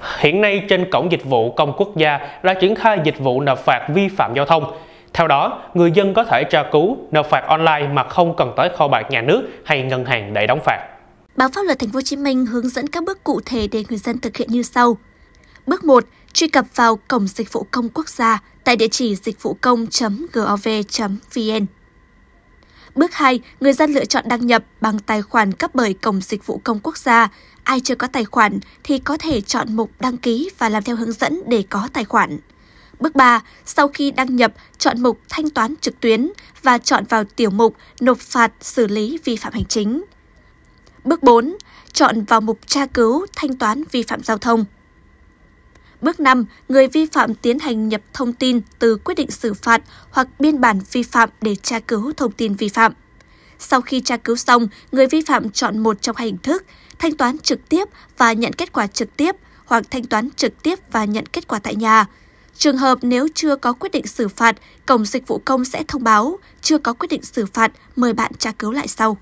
Hiện nay trên cổng dịch vụ công quốc gia đã triển khai dịch vụ nộp phạt vi phạm giao thông. Theo đó, người dân có thể tra cứu, nộp phạt online mà không cần tới kho bạc nhà nước hay ngân hàng để đóng phạt. Báo Pháp luật Thành phố Hồ Chí Minh hướng dẫn các bước cụ thể để người dân thực hiện như sau. Bước 1. Truy cập vào cổng dịch vụ công quốc gia tại địa chỉ dịch-vụ-công.gov.vn. Bước 2. Người dân lựa chọn đăng nhập bằng tài khoản cấp bởi cổng dịch vụ công quốc gia. Ai chưa có tài khoản thì có thể chọn mục đăng ký và làm theo hướng dẫn để có tài khoản. Bước 3. Sau khi đăng nhập, chọn mục thanh toán trực tuyến và chọn vào tiểu mục nộp phạt xử lý vi phạm hành chính. Bước 4. Chọn vào mục tra cứu thanh toán vi phạm giao thông. Bước 5. Người vi phạm tiến hành nhập thông tin từ quyết định xử phạt hoặc biên bản vi phạm để tra cứu thông tin vi phạm. Sau khi tra cứu xong, người vi phạm chọn một trong hai hình thức, thanh toán trực tiếp và nhận kết quả trực tiếp hoặc thanh toán trực tiếp và nhận kết quả tại nhà. Trường hợp nếu chưa có quyết định xử phạt, cổng dịch vụ công sẽ thông báo chưa có quyết định xử phạt, mời bạn tra cứu lại sau.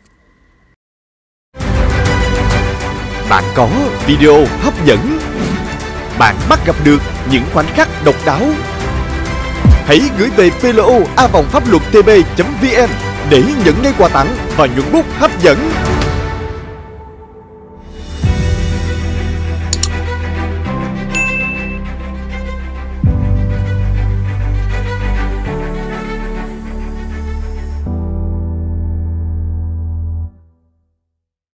Bạn có video hấp dẫn. Bạn bắt gặp được những khoảnh khắc độc đáo. Hãy gửi về plo@phapluottb.vn để nhận ngay quà tặng và nhuận bút hấp dẫn.